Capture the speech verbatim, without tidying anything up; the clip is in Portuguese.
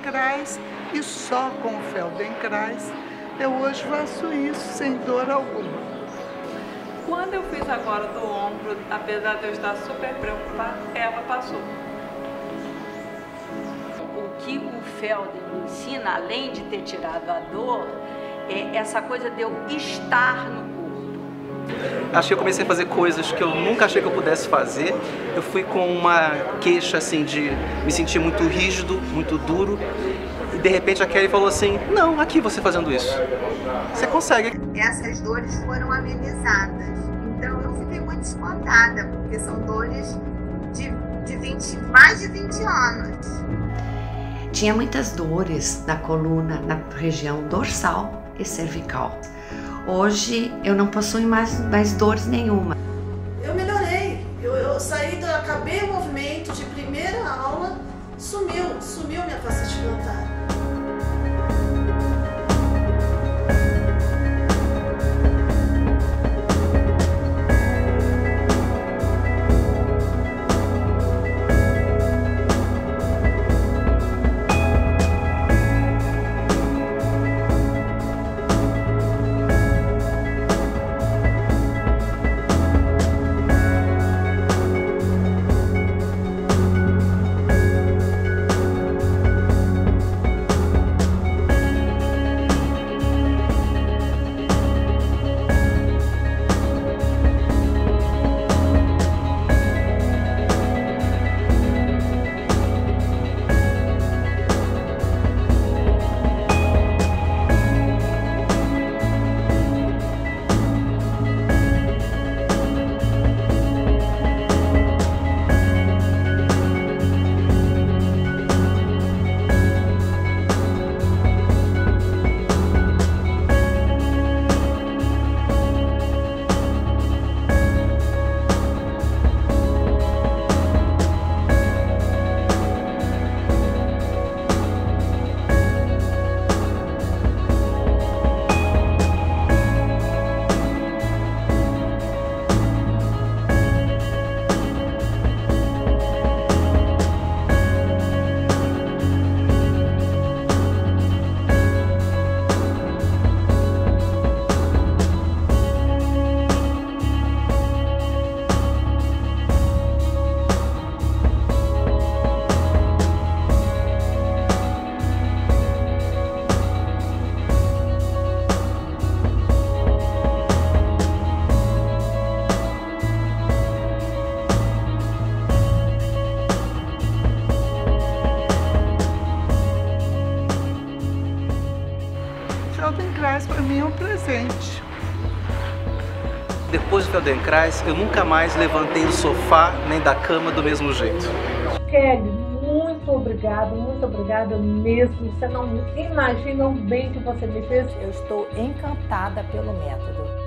Feldenkrais e só com o Feldenkrais eu hoje faço isso sem dor alguma. Quando eu fiz agora do ombro, apesar de eu estar super preocupada, ela passou. O que o Felden me ensina, além de ter tirado a dor, é essa coisa de eu estar no corpo. Acho que eu comecei a fazer coisas que eu nunca achei que eu pudesse fazer. Eu fui com uma queixa assim de me sentir muito rígido, muito duro. E de repente a Kelly falou assim, não, aqui você fazendo isso. Você consegue. Essas dores foram amenizadas. Então eu fiquei muito espantada, porque são dores de, de vinte, mais de vinte anos. Tinha muitas dores na coluna, na região dorsal e cervical. Hoje eu não possuo mais, mais dores nenhuma. Eu melhorei, eu, eu saí, do, acabei o movimento de primeira aula, sumiu, sumiu minha fascite plantar. Feldenkrais para mim é um presente. Depois do Feldenkrais, eu nunca mais levantei do sofá nem da cama do mesmo jeito. Kelly, muito obrigada, muito obrigada mesmo. Você não imagina o bem que você me fez. Eu estou encantada pelo método.